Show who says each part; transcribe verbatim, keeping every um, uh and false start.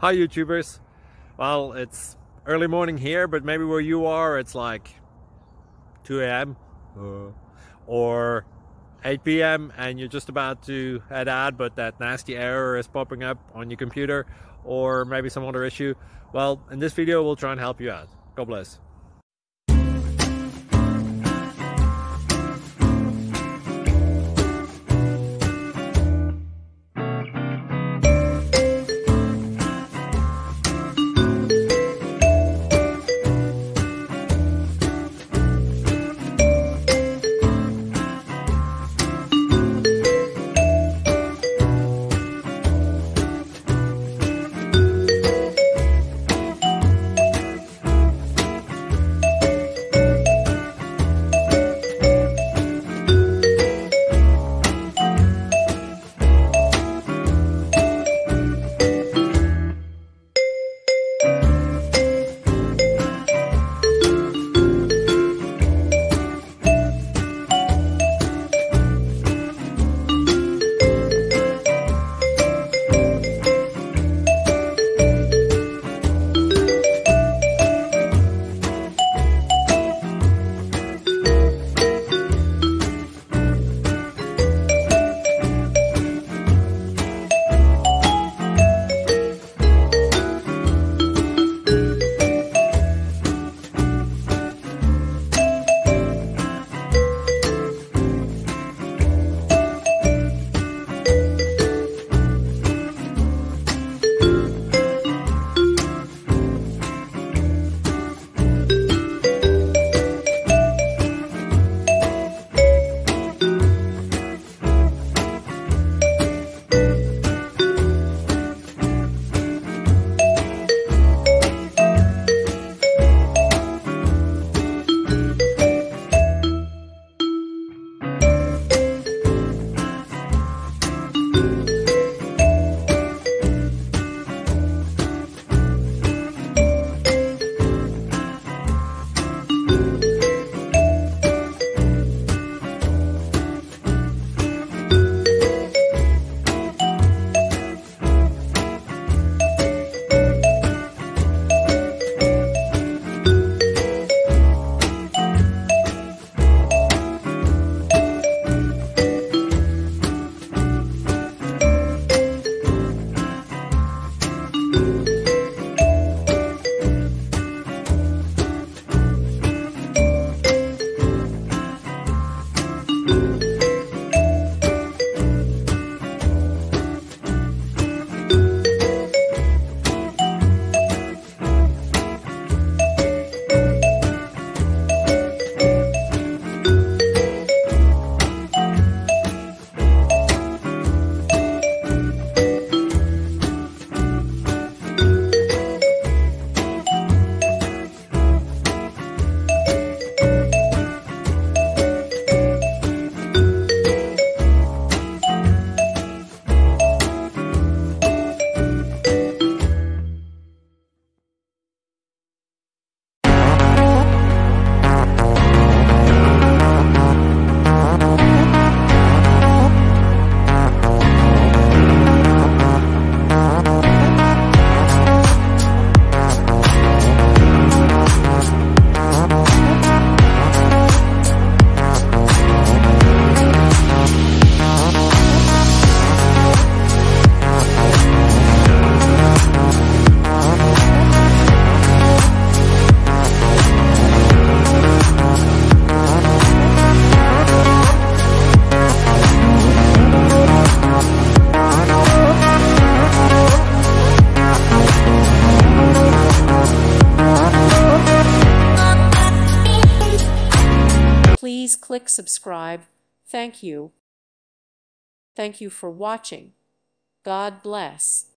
Speaker 1: Hi YouTubers. Well, it's early morning here, but maybe where you are it's like two A M uh, or eight P M and you're just about to head out, but that nasty error is popping up on your computer, or maybe some other issue. Well, in this video we'll try and help you out. God bless.
Speaker 2: Please click subscribe. Thank you. Thank you for watching. God bless.